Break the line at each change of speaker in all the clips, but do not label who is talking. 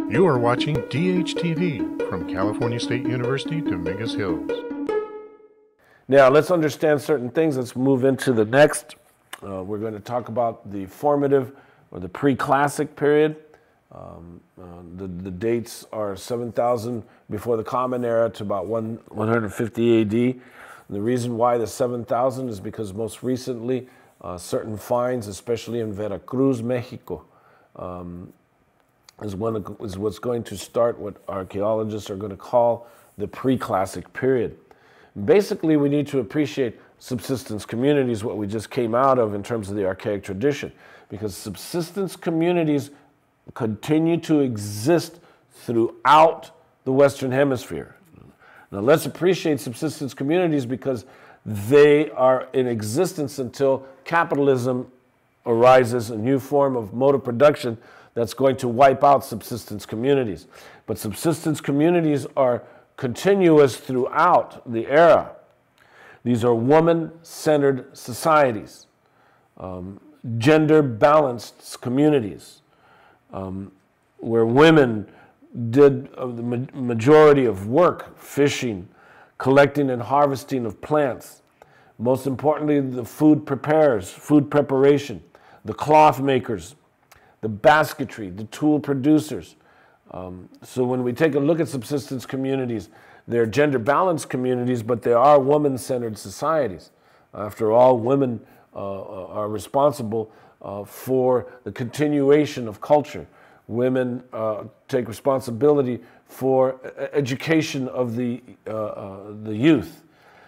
You are watching DHTV from California State University, Dominguez Hills.
Now, let's understand certain things. Let's move into the next. We're going to talk about the formative or the pre-classic period. The dates are 7,000 before the Common Era to about 150 AD. And the reason why the 7,000 is because most recently certain finds, especially in Veracruz, Mexico, is what's going to start what archaeologists are going to call the pre-classic period. Basically, we need to appreciate subsistence communities, what we just came out of in terms of the archaic tradition, because subsistence communities continue to exist throughout the Western Hemisphere. Now, let's appreciate subsistence communities because they are in existence until capitalism arises, a new form of mode of production that's going to wipe out subsistence communities. But subsistence communities are continuous throughout the era. These are woman-centered societies, gender-balanced communities, where women did the majority of work, fishing, collecting and harvesting of plants. Most importantly, the food preparers, food preparation, the cloth makers, the basketry, the tool producers. So when we take a look at subsistence communities, they're gender-balanced communities, but they are woman-centered societies. After all, women are responsible for the continuation of culture. Women take responsibility for education of the youth,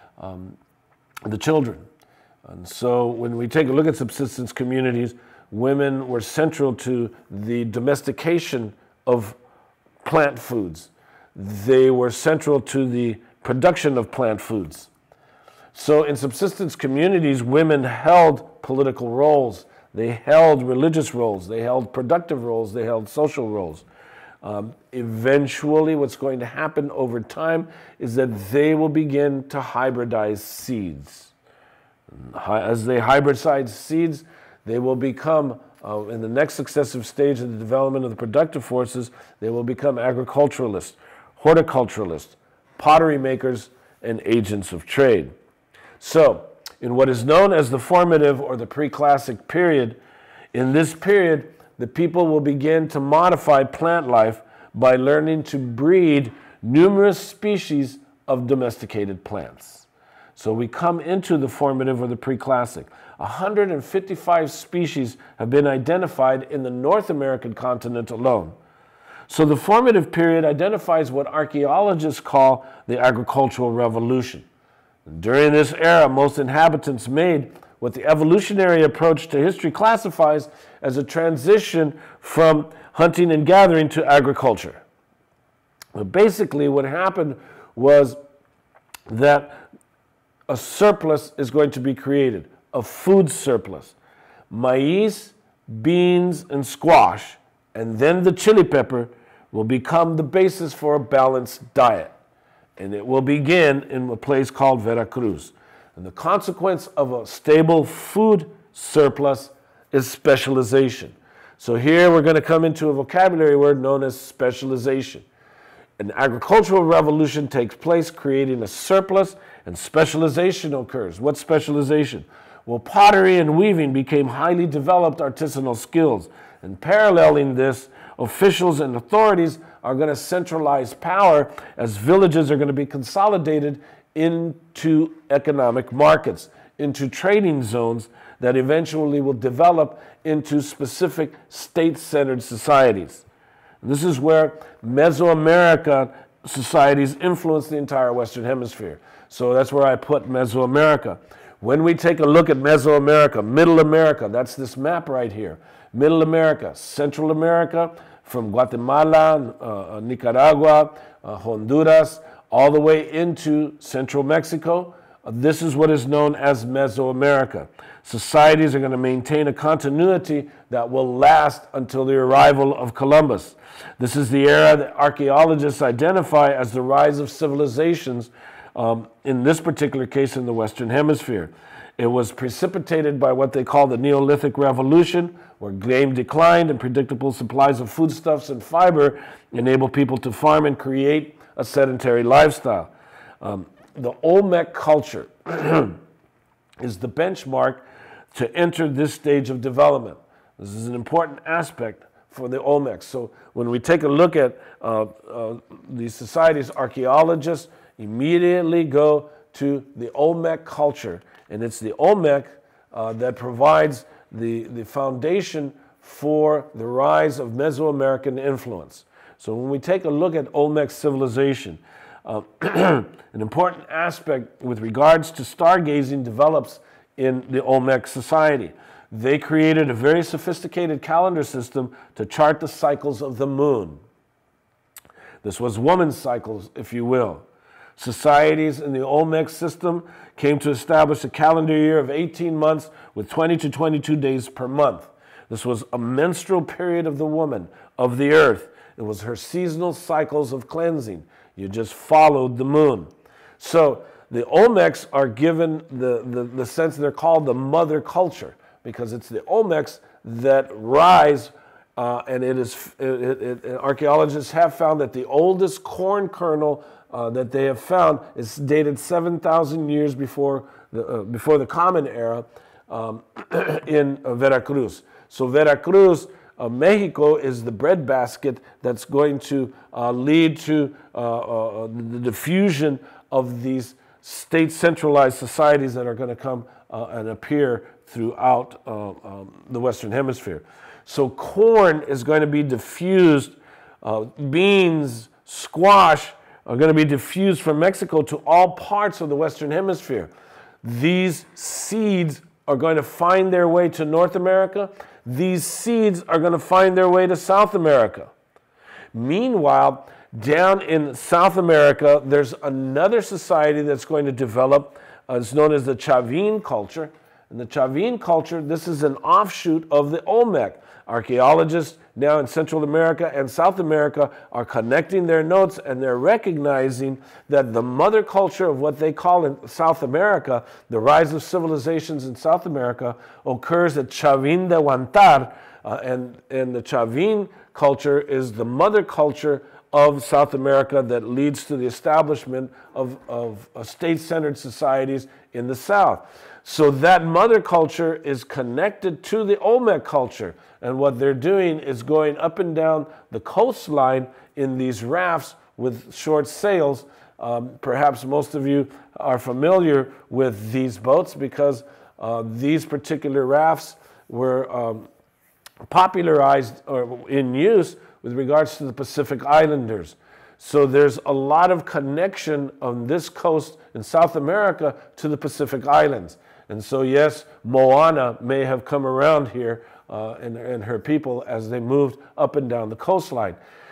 the children. And so when we take a look at subsistence communities, women were central to the domestication of plant foods. They were central to the production of plant foods. So in subsistence communities, women held political roles. They held religious roles. They held productive roles. They held social roles. Eventually, what's going to happen over time is that they will begin to hybridize seeds. As they hybridize seeds, they will become, in the next successive stage of the development of the productive forces, they will become agriculturalists, horticulturalists, pottery makers, and agents of trade. So, in what is known as the formative or the pre-classic period, in this period, the people will begin to modify plant life by learning to breed numerous species of domesticated plants. So we come into the formative or the pre-classic. 155 species have been identified in the North American continent alone. So the formative period identifies what archaeologists call the agricultural revolution. During this era, most inhabitants made what the evolutionary approach to history classifies as a transition from hunting and gathering to agriculture. But basically, what happened was that a surplus is going to be created, a food surplus. Maize, beans, and squash, and then the chili pepper will become the basis for a balanced diet. And it will begin in a place called Veracruz. And the consequence of a stable food surplus is specialization. So here we're going to come into a vocabulary word known as specialization. An agricultural revolution takes place, creating a surplus, and specialization occurs. What specialization? Well, pottery and weaving became highly developed artisanal skills. And paralleling this, officials and authorities are going to centralize power as villages are going to be consolidated into economic markets, into trading zones that eventually will develop into specific state-centered societies. This is where Mesoamerica societies influence the entire Western Hemisphere. So that's where I put Mesoamerica. When we take a look at Mesoamerica, Middle America, that's this map right here. Middle America, Central America, from Guatemala, Nicaragua, Honduras, all the way into central Mexico. This is what is known as Mesoamerica. Societies are going to maintain a continuity that will last until the arrival of Columbus. This is the era that archaeologists identify as the rise of civilizations, in this particular case in the Western Hemisphere. It was precipitated by what they call the Neolithic Revolution, where game declined and predictable supplies of foodstuffs and fiber enabled people to farm and create a sedentary lifestyle. The Olmec culture is the benchmark to enter this stage of development. This is an important aspect for the Olmecs. So when we take a look at these societies, archaeologists immediately go to the Olmec culture. And it's the Olmec that provides the foundation for the rise of Mesoamerican influence. So when we take a look at Olmec civilization, an important aspect with regards to stargazing develops in the Olmec society. They created a very sophisticated calendar system to chart the cycles of the moon. This was woman's cycles, if you will. Societies in the Olmec system came to establish a calendar year of 18 months with 20 to 22 days per month. This was a menstrual period of the woman, of the earth. It was her seasonal cycles of cleansing. You just followed the moon. So the Olmecs are given the sense they're called the mother culture, because it's the Olmecs that rise, and archaeologists have found that the oldest corn kernel that they have found is dated 7,000 years before the Common Era in Veracruz. So Veracruz, Mexico, is the breadbasket that's going to lead to the diffusion of these state-centralized societies that are going to come and appear throughout the Western Hemisphere. So corn is going to be diffused, beans, squash are going to be diffused from Mexico to all parts of the Western Hemisphere. These seeds are going to find their way to North America. These seeds are going to find their way to South America. Meanwhile, down in South America, there's another society that's going to develop. It's known as the Chavin culture. And the Chavin culture, this is an offshoot of the Olmec. Archaeologists now in Central America and South America are connecting their notes, and they're recognizing that the mother culture of what they call in South America, the rise of civilizations in South America, occurs at Chavin de Huantar, and the Chavin culture is the mother culture of South America that leads to the establishment of state-centered societies in the South. So that mother culture is connected to the Olmec culture. And what they're doing is going up and down the coastline in these rafts with short sails. Perhaps most of you are familiar with these boats because these particular rafts were popularized or in use with regards to the Pacific Islanders. So there's a lot of connection on this coast in South America to the Pacific Islands. And so, yes, Moana may have come around here and her people as they moved up and down the coastline.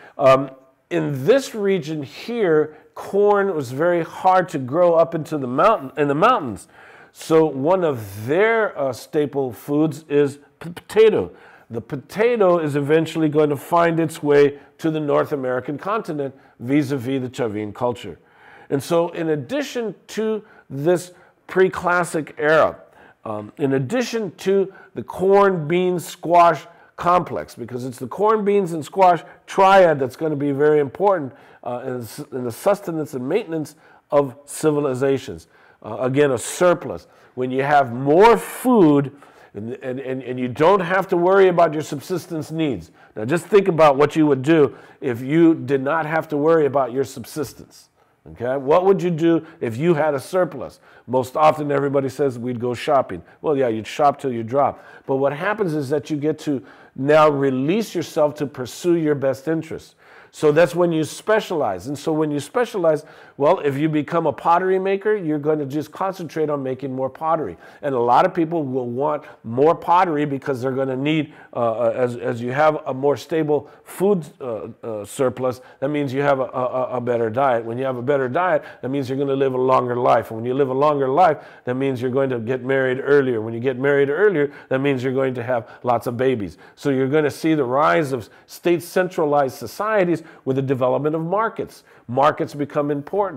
In this region here, corn was very hard to grow up into the mountains. So one of their staple foods is potato. The potato is eventually going to find its way to the North American continent vis-a-vis the Chavin culture. And so in addition to this pre-classic era, in addition to the corn, beans, squash complex, because it's the corn, beans, and squash triad that's going to be very important in the sustenance and maintenance of civilizations. Again, a surplus. When you have more food and you don't have to worry about your subsistence needs. Now just think about what you would do if you did not have to worry about your subsistence. Okay? What would you do if you had a surplus? Most often everybody says we'd go shopping. Well, yeah, you'd shop till you drop. But what happens is that you get to now release yourself to pursue your best interests. So that's when you specialize. And so when you specialize, well, if you become a pottery maker, you're going to just concentrate on making more pottery. And a lot of people will want more pottery because they're going to need, as you have a more stable food surplus, that means you have a better diet. When you have a better diet, that means you're going to live a longer life. And when you live a longer life, that means you're going to get married earlier. When you get married earlier, that means you're going to have lots of babies. So you're going to see the rise of state-centralized societies with the development of markets. Markets become important.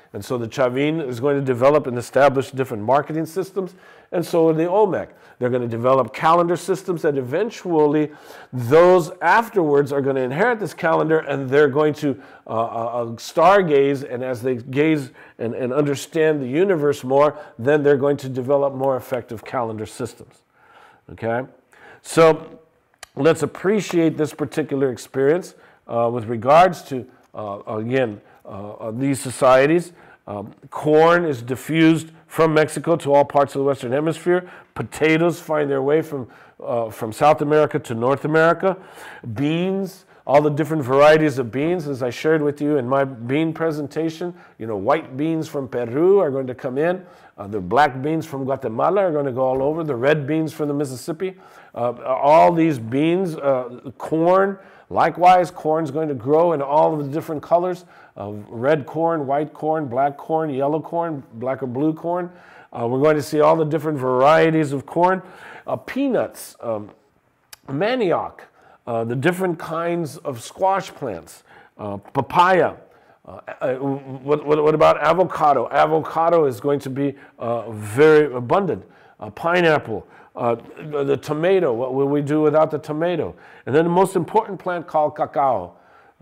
And so the Chavin is going to develop and establish different marketing systems, and so are the Olmec. They're going to develop calendar systems, and eventually those afterwards are going to inherit this calendar, and they're going to stargaze, and as they gaze and understand the universe more, then they're going to develop more effective calendar systems. Okay? So let's appreciate this particular experience with regards to, again, these societies. Corn is diffused from Mexico to all parts of the Western Hemisphere. Potatoes find their way from South America to North America. Beans, all the different varieties of beans, as I shared with you in my bean presentation. White beans from Peru are going to come in. The black beans from Guatemala are going to go all over. The red beans from the Mississippi. All these beans, corn, likewise, corn's going to grow in all of the different colors. Red corn, white corn, black corn, yellow corn, black or blue corn. We're going to see all the different varieties of corn. Peanuts, manioc, the different kinds of squash plants, papaya. What about avocado? Avocado is going to be very abundant. Pineapple, the tomato, what will we do without the tomato? And then the most important plant called cacao.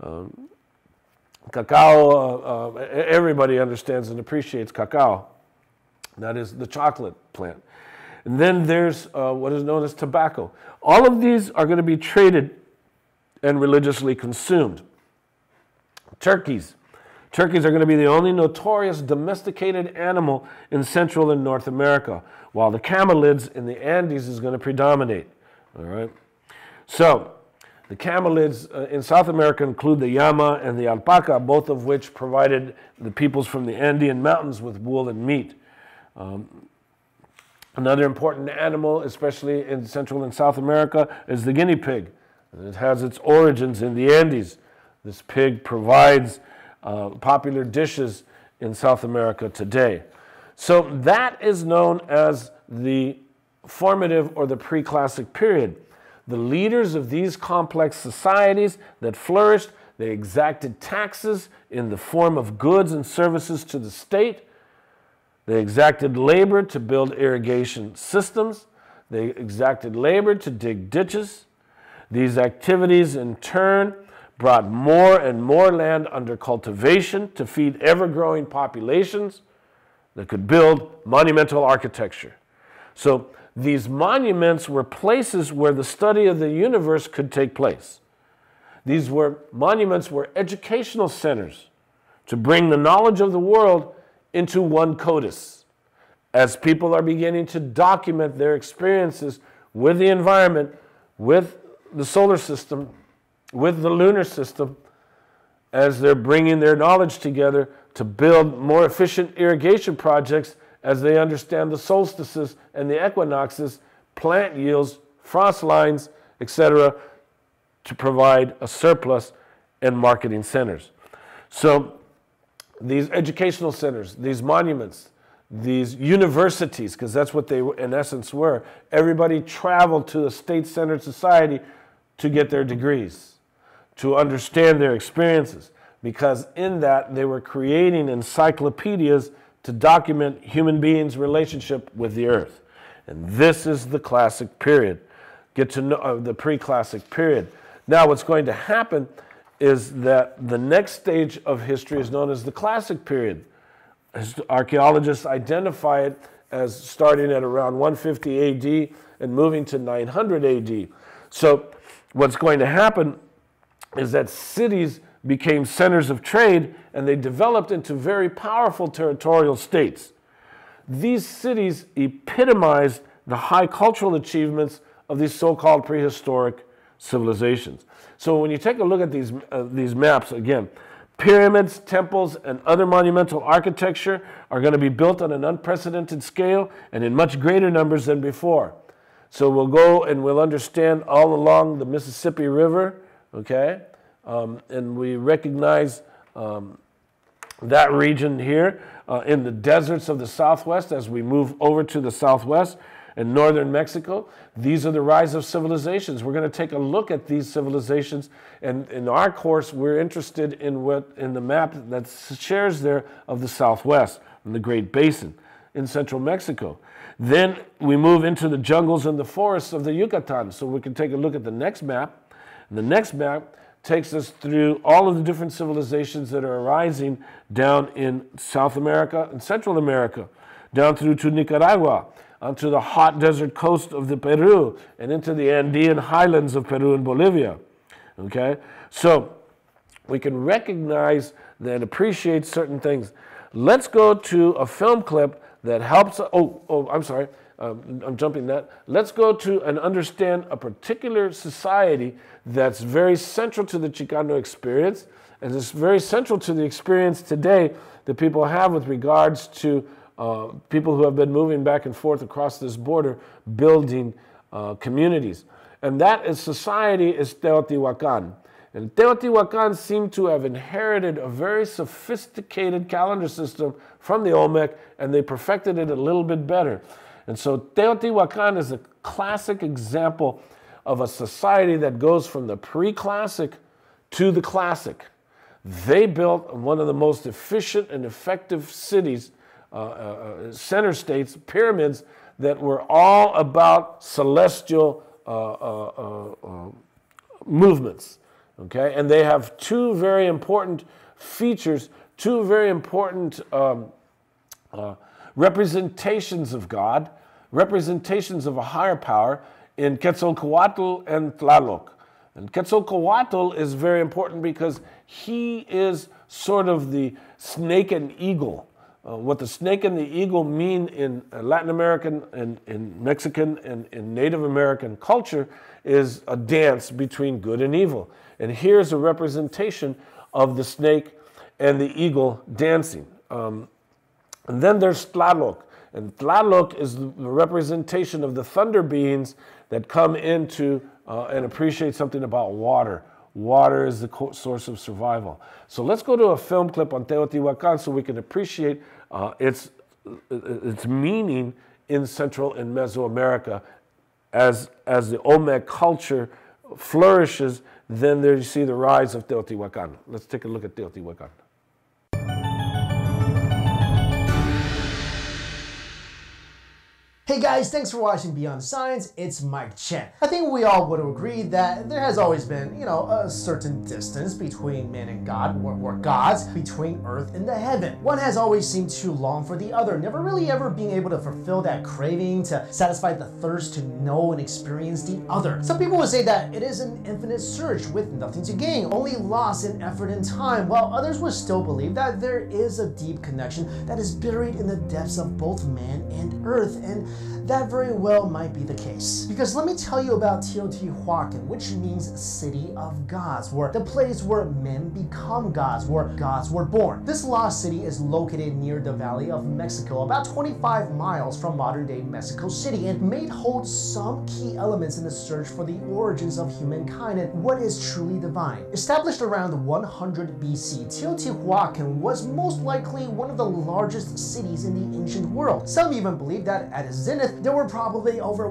Cacao, everybody understands and appreciates cacao. That is the chocolate plant. And then there's what is known as tobacco. All of these are going to be traded and religiously consumed. Turkeys. Turkeys are going to be the only notorious domesticated animal in Central and North America, while the camelids in the Andes is going to predominate. All right. So the camelids in South America include the llama and the alpaca, both of which provided the peoples from the Andean mountains with wool and meat. Another important animal, especially in Central and South America, is the guinea pig. It has its origins in the Andes. This pig provides popular dishes in South America today. So that is known as the formative or the pre-classic period. The leaders of these complex societies that flourished, they exacted taxes in the form of goods and services to the state. They exacted labor to build irrigation systems. They exacted labor to dig ditches. These activities, in turn, brought more and more land under cultivation to feed ever-growing populations that could build monumental architecture. So these monuments were places where the study of the universe could take place. These monuments were educational centers to bring the knowledge of the world into one CODIS. As people are beginning to document their experiences with the environment, with the solar system, with the lunar system, as they're bringing their knowledge together to build more efficient irrigation projects, as they understand the solstices and the equinoxes, plant yields, frost lines, etc., to provide a surplus and marketing centers. So these educational centers, these monuments, these universities, because that's what they in essence were, everybody traveled to a state-centered society to get their degrees, to understand their experiences, because in that they were creating encyclopedias to document human beings' relationship with the earth. And this is the classic period. Get to know the pre-classic period. Now what's going to happen is that the next stage of history is known as the classic period. Archaeologists identify it as starting at around 150 AD and moving to 900 AD. So what's going to happen is that cities became centers of trade, and they developed into very powerful territorial states. These cities epitomized the high cultural achievements of these so-called prehistoric civilizations. So when you take a look at these maps, again, pyramids, temples, and other monumental architecture are going to be built on an unprecedented scale and in much greater numbers than before. So we'll go and we'll understand all along the Mississippi River, okay? And we recognize that region here in the deserts of the Southwest as we move over to the Southwest. in northern Mexico. These are the rise of civilizations. We're going to take a look at these civilizations, and in our course, we're interested in the map that shares there of the Southwest and the Great Basin in central Mexico. Then we move into the jungles and the forests of the Yucatan. So we can take a look at the next map. And the next map takes us through all of the different civilizations that are arising down in South America and Central America, down through to Nicaragua, onto the hot desert coast of the Peru, and into the Andean highlands of Peru and Bolivia. Okay? So we can recognize and appreciate certain things. Let's go to a film clip that helps. I'm sorry. I'm jumping that. Let's go to and understand a particular society that's very central to the Chicano experience, and it's very central to the experience today that people have with regards to people who have been moving back and forth across this border, building communities. And that society is Teotihuacan. And Teotihuacan seemed to have inherited a very sophisticated calendar system from the Olmec, and they perfected it a little bit better. And so Teotihuacan is a classic example of a society that goes from the pre-classic to the classic. They built one of the most efficient and effective cities, center states, pyramids, that were all about celestial movements. Okay? And they have two very important features, two very important representations of God, representations of a higher power in Quetzalcoatl and Tlaloc. And Quetzalcoatl is very important because he is sort of the snake and eagle. What the snake and the eagle mean in Latin American and in Mexican and in Native American culture is a dance between good and evil. And here's a representation of the snake and the eagle dancing. And then there's Tlaloc. And Tlaloc is the representation of the thunder beings that come into and appreciate something about water. Water is the source of survival. So let's go to a film clip on Teotihuacan so we can appreciate its meaning in Central and Mesoamerica. As the Olmec culture flourishes, then there you see the rise of Teotihuacan. Let's take a look at Teotihuacan.
Hey guys, thanks for watching Beyond Science. It's Mike Chen. I think we all would agree that there has always been, a certain distance between man and God, or gods, between earth and the heaven. One has always seemed too long for the other, never really ever being able to fulfill that craving, to satisfy the thirst to know and experience the other. Some people would say that it is an infinite search with nothing to gain, only loss in effort and time, while others would still believe that there is a deep connection that is buried in the depths of both man and earth, and that very well might be the case. Because let me tell you about Teotihuacan, which means city of gods, where the place where men become gods, where gods were born. This lost city is located near the Valley of Mexico, about 25 miles from modern-day Mexico City, and may hold some key elements in the search for the origins of humankind and what is truly divine. Established around 100 BC, Teotihuacan was most likely one of the largest cities in the ancient world. Some even believe that at its zenith, there were probably over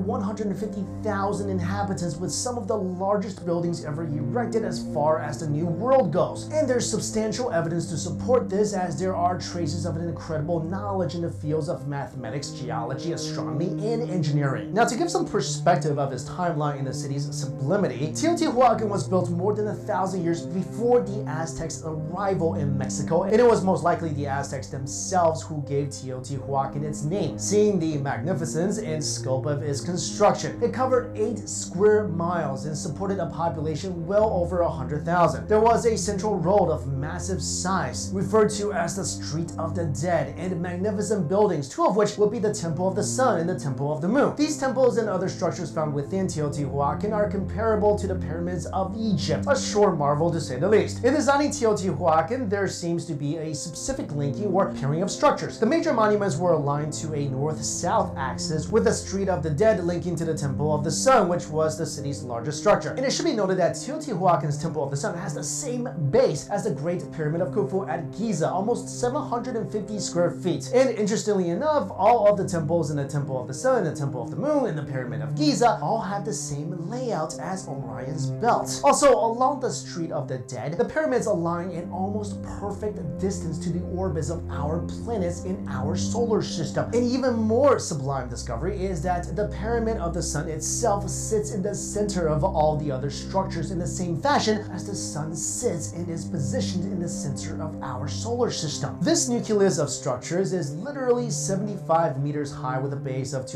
150,000 inhabitants, with some of the largest buildings ever erected as far as the New World goes. And there's substantial evidence to support this, as there are traces of an incredible knowledge in the fields of mathematics, geology, astronomy, and engineering. Now, to give some perspective of its timeline in the city's sublimity, Teotihuacan was built more than 1,000 years before the Aztecs' arrival in Mexico, and it was most likely the Aztecs themselves who gave Teotihuacan its name, seeing the magnificence and scope of its construction. It covered 8 square miles and supported a population well over 100,000. There was a central road of massive size, referred to as the Street of the Dead, and magnificent buildings, 2 of which would be the Temple of the Sun and the Temple of the Moon. These temples and other structures found within Teotihuacan are comparable to the pyramids of Egypt, a sure marvel to say the least. In designing Teotihuacan, there seems to be a specific linking or pairing of structures. The major monuments were aligned to a north-south axis, axis, with the Street of the Dead linking to the Temple of the Sun, which was the city's largest structure. And it should be noted that Teotihuacan's Temple of the Sun has the same base as the Great Pyramid of Khufu at Giza, almost 750 square feet. And interestingly enough, all of the temples in the Temple of the Sun, the Temple of the Moon, and the Pyramid of Giza all have the same layout as Orion's belt. Also, along the Street of the Dead, the pyramids align in almost perfect distance to the orbits of our planets in our solar system. An even more sublime discovery is that the Pyramid of the Sun itself sits in the center of all the other structures in the same fashion as the Sun sits and is positioned in the center of our solar system. This nucleus of structures is literally 75 meters high with a base of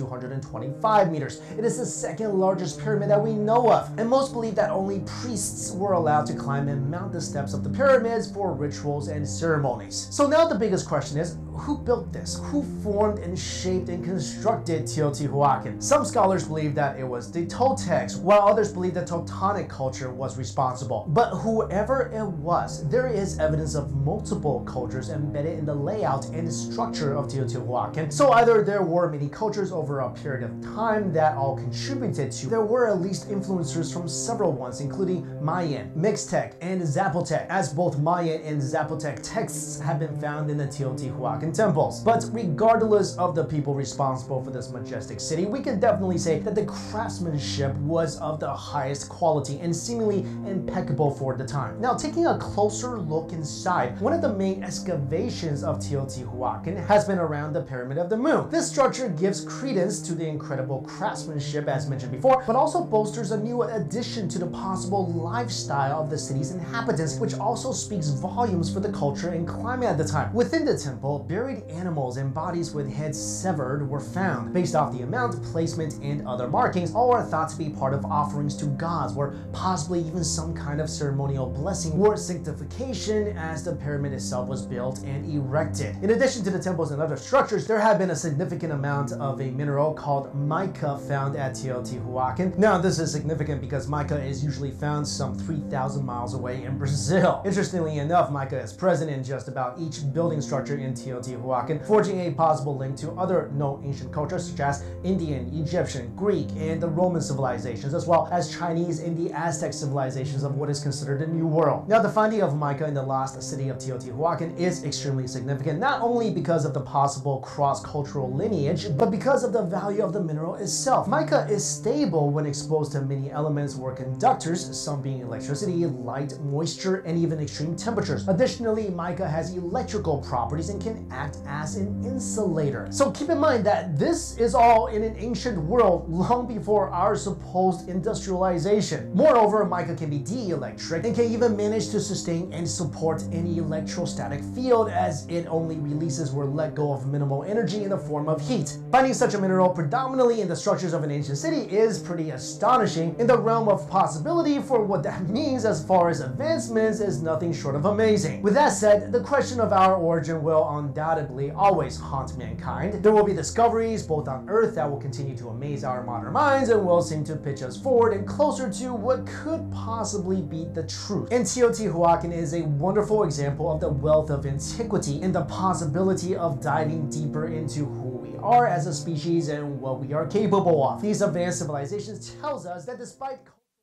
225 meters. It is the second largest pyramid that we know of, and most believe that only priests were allowed to climb and mount the steps of the pyramids for rituals and ceremonies. So now the biggest question is, who built this? Who formed and shaped and constructed Teotihuacan? Some scholars believe that it was the Toltecs, while others believe the Teutonic culture was responsible. But whoever it was, there is evidence of multiple cultures embedded in the layout and structure of Teotihuacan. So either there were many cultures over a period of time that all contributed to, there were at least influencers from several ones, including Mayan, Mixtec, and Zapotec, as both Mayan and Zapotec texts have been found in the Teotihuacan temples. But regardless of the people responsible for this majestic city, we can definitely say that the craftsmanship was of the highest quality and seemingly impeccable for the time. Now, taking a closer look inside, one of the main excavations of Teotihuacan has been around the Pyramid of the Moon. This structure gives credence to the incredible craftsmanship as mentioned before, but also bolsters a new addition to the possible lifestyle of the city's inhabitants, which also speaks volumes for the culture and climate at the time. Within the temple, buried animals and bodies with heads severed were found. Based off the amount, placement, and other markings, all are thought to be part of offerings to gods, or possibly even some kind of ceremonial blessing or sanctification as the pyramid itself was built and erected. In addition to the temples and other structures, there have been a significant amount of a mineral called mica found at Teotihuacan. Now, this is significant because mica is usually found some 3,000 miles away in Brazil. Interestingly enough, mica is present in just about each building structure in Teotihuacan, forging a possible link to other known ancient cultures such as Indian, Egyptian, Greek, and the Roman civilizations, as well as Chinese and the Aztec civilizations of what is considered the New World. Now, the finding of mica in the lost city of Teotihuacan is extremely significant, not only because of the possible cross-cultural lineage, but because of the value of the mineral itself. Mica is stable when exposed to many elements or conductors, some being electricity, light, moisture, and even extreme temperatures. Additionally, mica has electrical properties and can act as an insulator. So keep in mind that this is all in an ancient world long before our supposed industrialization. Moreover, mica can be dielectric and can even manage to sustain and support an electrostatic field, as it only releases or let go of minimal energy in the form of heat. Finding such a mineral predominantly in the structures of an ancient city is pretty astonishing. In the realm of possibility for what that means as far as advancements is nothing short of amazing. With that said, the question of our origin will undoubtedly always haunt mankind. There will be discoveries both on Earth that will continue to amaze our modern minds and will seem to pitch us forward and closer to what could possibly be the truth. And Teotihuacan is a wonderful example of the wealth of antiquity and the possibility of diving deeper into who we are as a species and what we are capable of. These advanced civilizations tells us that despite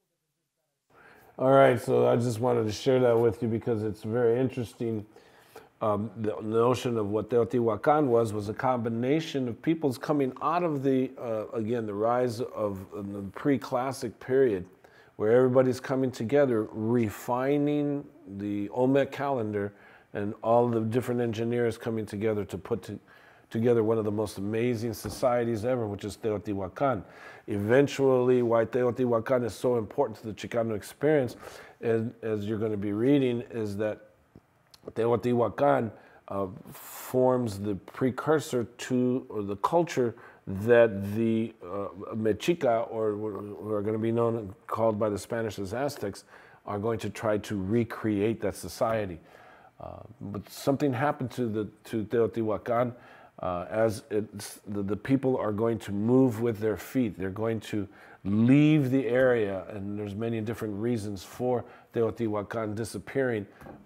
All right, so I just wanted to share that with you because it's very interesting. The notion of what Teotihuacan was a combination of peoples coming out of the, again, the rise of the pre-classic period, where everybody's coming together, refining the Olmec calendar, and all the different engineers coming together to put together one of the most amazing societies ever, which is Teotihuacan. Eventually, why Teotihuacan is so important to the Chicano experience, as you're going to be reading, is that Teotihuacan forms the precursor to or the culture that the Mexica, or who are going to be known called by the Spanish as Aztecs, are going to try to recreate that society. But something happened to Teotihuacan as the people are going to move with their feet. They're going to leave the area, and there's many different reasons for Teotihuacan disappearing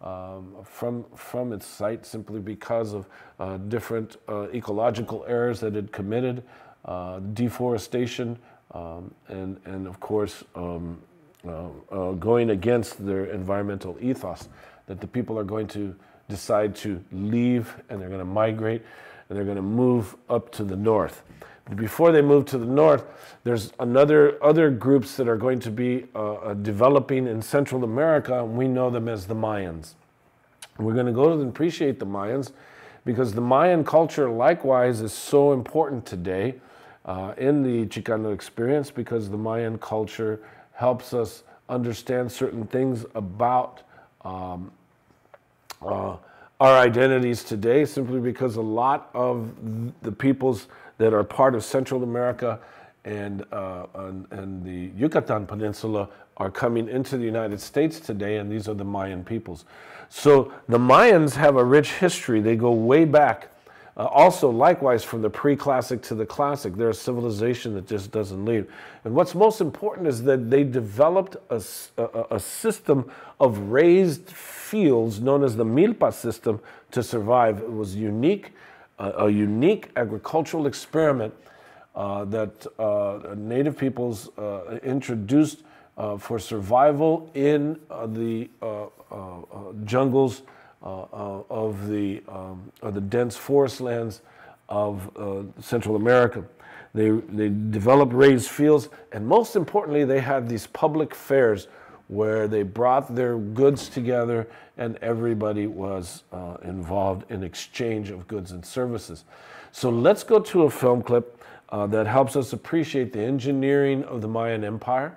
from its site simply because of different ecological errors that it committed, deforestation, and of course going against their environmental ethos, that the people are going to decide to leave and they're going to migrate and they're going to move up to the north. But before they move to the north, there's other groups that are going to be developing in Central America, and we know them as the Mayans. We're going to go and appreciate the Mayans because the Mayan culture likewise is so important today in the Chicano experience, because the Mayan culture helps us understand certain things about our identities today, simply because a lot of the peoples that are part of Central America and the Yucatan Peninsula are coming into the United States today, and these are the Mayan peoples. So the Mayans have a rich history. They go way back. Also, likewise, from the pre-classic to the classic, they're a civilization that just doesn't leave. And what's most important is that they developed a system of raised fields known as the Milpa system to survive. It was unique, a unique agricultural experiment that native peoples introduced for survival in the jungles of the dense forest lands of Central America. They developed raised fields, and most importantly, they had these public fairs where they brought their goods together and everybody was involved in exchange of goods and services. So let's go to a film clip that helps us appreciate the engineering of the Mayan Empire.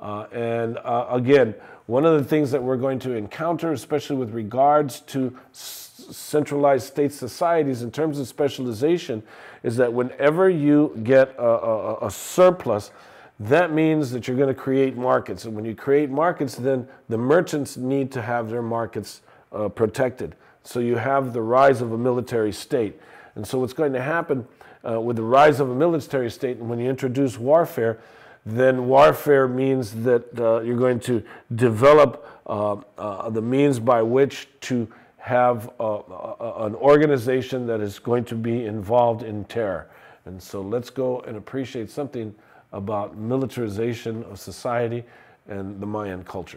Again, one of the things that we're going to encounter, especially with regards to centralized state societies in terms of specialization, is that whenever you get a surplus, that means that you're going to create markets. And when you create markets, then the merchants need to have their markets protected. So you have the rise of a military state. And so what's going to happen with the rise of a military state, and when you introduce warfare, then warfare means that you're going to develop the means by which to have an organization that is going to be involved in terror. And so let's go and appreciate something about militarization of society and the Mayan culture.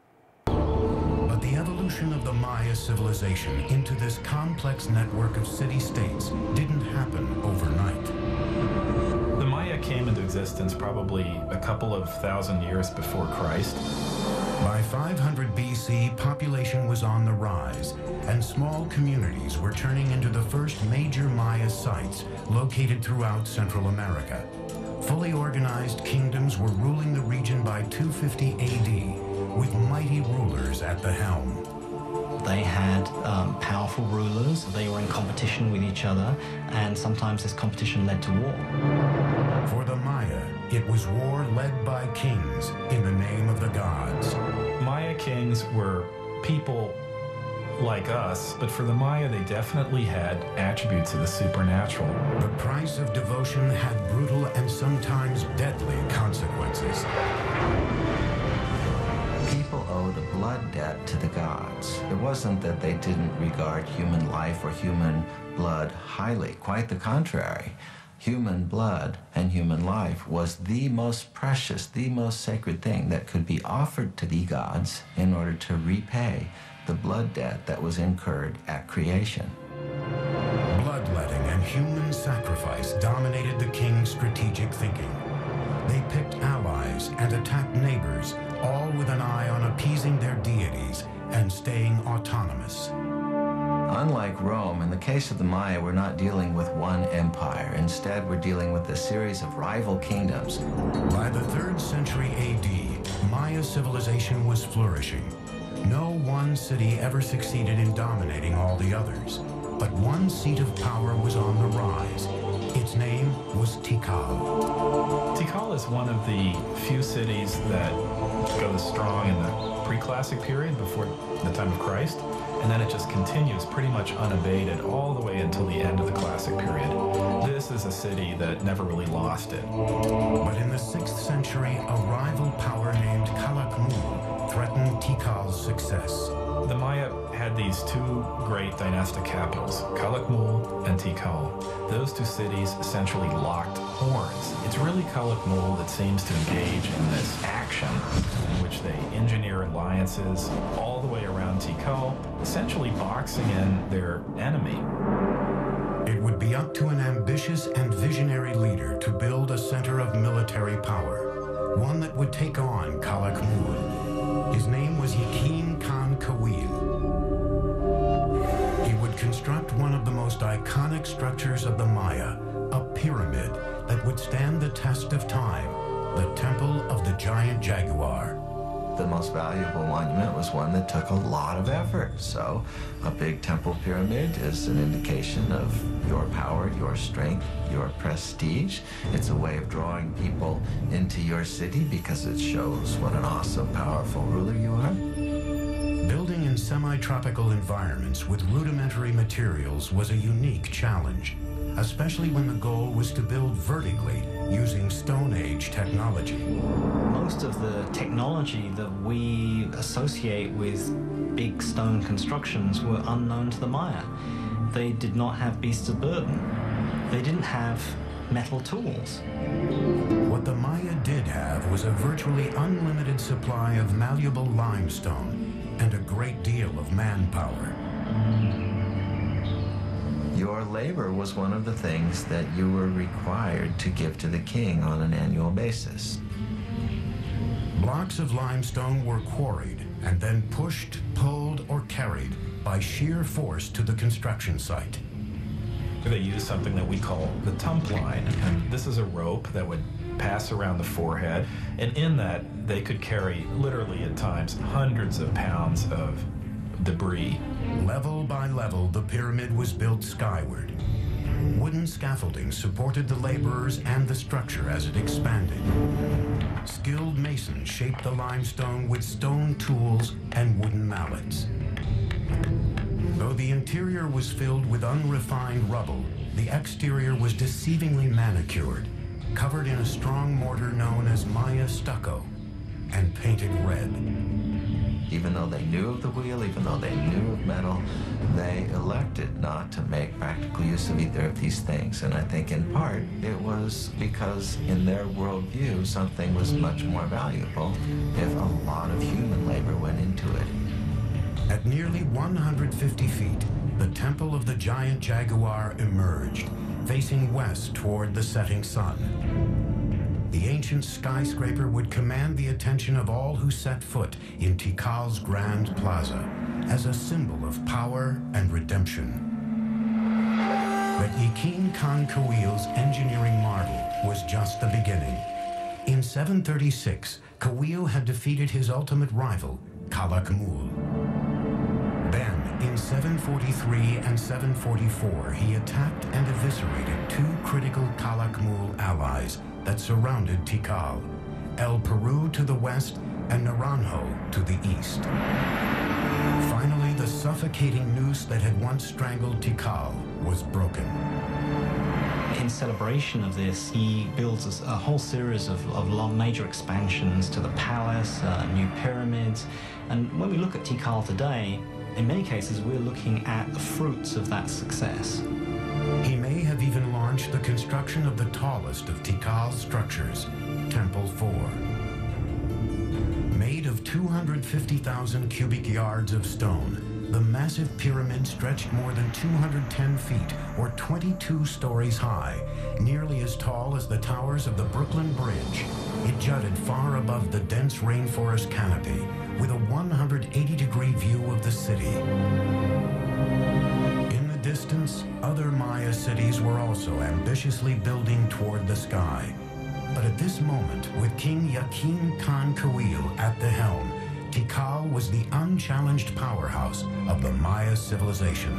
But the evolution of the Maya civilization into this complex network of city-states didn't happen overnight.
The Maya came into existence probably a couple of thousand years before Christ.
By 500 BC, population was on the rise, and small communities were turning into the first major Maya sites located throughout Central America. Fully organized kingdoms were ruling the region by 250 AD, with mighty rulers at the helm.
They had powerful rulers. They were in competition with each other, and sometimes this competition led to war.
For the Maya, it was war led by kings in the name of the gods.
Maya kings were people like us, but for the Maya, they definitely had attributes of the supernatural.
The price of devotion had brutal and sometimes deadly consequences.
People owed a blood debt to the gods. It wasn't that they didn't regard human life or human blood highly. Quite the contrary. Human blood and human life was the most precious, the most sacred thing that could be offered to the gods in order to repay the blood debt that was incurred at creation.
Bloodletting and human sacrifice dominated the king's strategic thinking. They picked allies and attacked neighbors, all with an eye on appeasing their deities and staying autonomous.
Unlike Rome, in the case of the Maya, we're not dealing with one empire. Instead, we're dealing with a series of rival kingdoms.
By the 3rd century AD, Maya civilization was flourishing. No one city ever succeeded in dominating all the others, but one seat of power was on the rise. Its name was Tikal.
Tikal is one of the few cities that goes strong in the pre-classic period before the time of Christ, and then it just continues pretty much unabated all the way until the end of the classic period. This is a city that never really lost it.
But in the 6th century, a rival power named Calakmul threatened Tikal's success.
The Maya had these two great dynastic capitals, Calakmul and Tikal. Those two cities essentially locked horns. It's really Calakmul that seems to engage in this action in which they engineer alliances all the way around Tikal, essentially boxing in their enemy.
It would be up to an ambitious and visionary leader to build a center of military power, one that would take on Calakmul. His name was Yakin Khan Kawil. He would construct one of the most iconic structures of the Maya, a pyramid that would stand the test of time, the Temple of the Giant Jaguar.
The most valuable monument was one that took a lot of effort. So a big temple pyramid is an indication of your power, your strength, your prestige. It's a way of drawing people into your city because it shows what an awesome, powerful ruler you are.
Building in semi-tropical environments with rudimentary materials was a unique challenge, especially when the goal was to build vertically using Stone Age technology.
Most of the technology that we associate with big stone constructions were unknown to the Maya. They did not have beasts of burden. They didn't have metal tools.
What the Maya did have was a virtually unlimited supply of malleable limestone and a great deal of manpower.
Your labor was one of the things that you were required to give to the king on an annual basis.
Blocks of limestone were quarried and then pushed, pulled, or carried by sheer force to the construction site.
They used something that we call the tump line, and this is a rope that would pass around the forehead, and in that they could carry literally at times hundreds of pounds of debris.
Level by level, the pyramid was built skyward. Wooden scaffolding supported the laborers and the structure as it expanded. Skilled masons shaped the limestone with stone tools and wooden mallets. Though the interior was filled with unrefined rubble, the exterior was deceivingly manicured, covered in a strong mortar known as Maya stucco, and painted red.
Even though they knew of the wheel, even though they knew of metal, they elected not to make practical use of either of these things. And I think in part it was because in their worldview something was much more valuable if a lot of human labor went into it.
At nearly 150 feet, the Temple of the Giant Jaguar emerged, facing west toward the setting sun. The ancient skyscraper would command the attention of all who set foot in Tikal's Grand Plaza as a symbol of power and redemption. But Yakin Khan Kawil's engineering marvel was just the beginning. In 736, Kawil had defeated his ultimate rival, Calakmul. Then, in 743 and 744, he attacked and eviscerated two critical Calakmul allies that surrounded Tikal, El Peru to the west and Naranjo to the east. Finally, the suffocating noose that had once strangled Tikal was broken.
In celebration of this, he builds a whole series of long major expansions to the palace, new pyramids, and when we look at Tikal today, in many cases we're looking at the fruits of that success.
He may have even launched the construction of the tallest of Tikal's structures, Temple 4. Made of 250,000 cubic yards of stone, the massive pyramid stretched more than 210 feet, or 22 stories high, nearly as tall as the towers of the Brooklyn Bridge. It jutted far above the dense rainforest canopy, with a 180-degree view of the city. Distance, other Maya cities were also ambitiously building toward the sky. But at this moment, with King Yakin Khan Kawil at the helm, Tikal was the unchallenged powerhouse of the Maya civilization.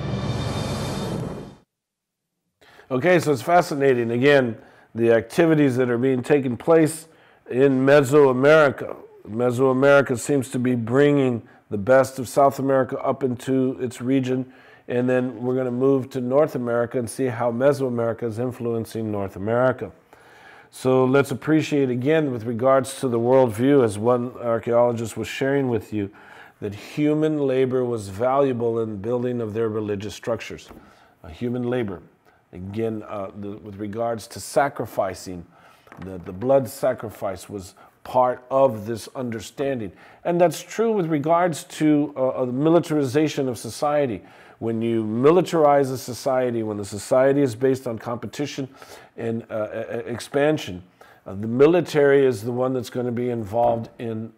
Okay, so it's fascinating. Again, the activities that are being taken place in Mesoamerica. Mesoamerica seems to be bringing the best of South America up into its region. And then we're going to move to North America and see how Mesoamerica is influencing North America. So let's appreciate again with regards to the worldview, as one archaeologist was sharing with you, that human labor was valuable in building of their religious structures. Human labor. Again, with regards to sacrificing, the blood sacrifice was part of this understanding. And that's true with regards to the militarization of society. When you militarize a society, when the society is based on competition and expansion, the military is the one that's going to be involved in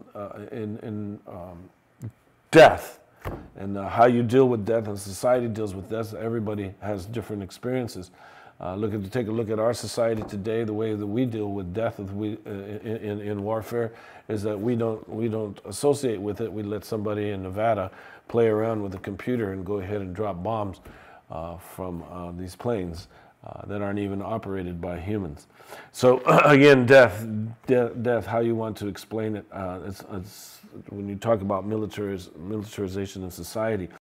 death. And how you deal with death and society deals with death. Everybody has different experiences. Take a look at our society today. The way that we deal with death in warfare is that we don't associate with it. We let somebody in Nevada play around with a computer and go ahead and drop bombs from these planes that aren't even operated by humans. So again, death. How you want to explain it? It's when you talk about militarization in society,